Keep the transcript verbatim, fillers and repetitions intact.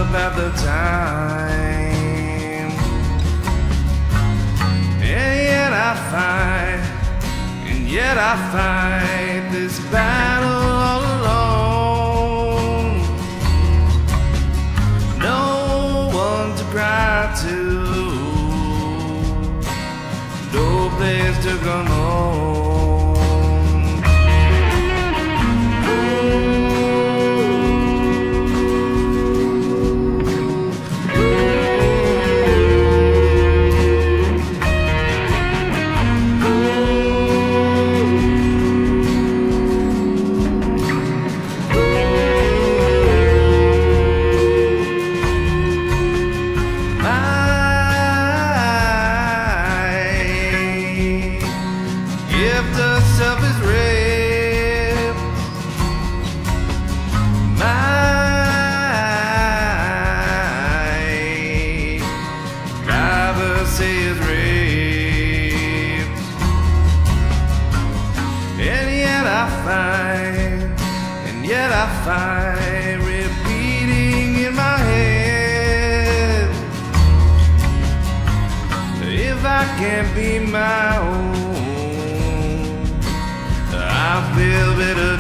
up at the time. And yet I fight, and yet I fight this battle all alone. No one to cry to, no place to come home. If the surface ripped, my privacy is ripped. And yet I find, and yet I find, repeating in my head, if I can't be my own, I feel better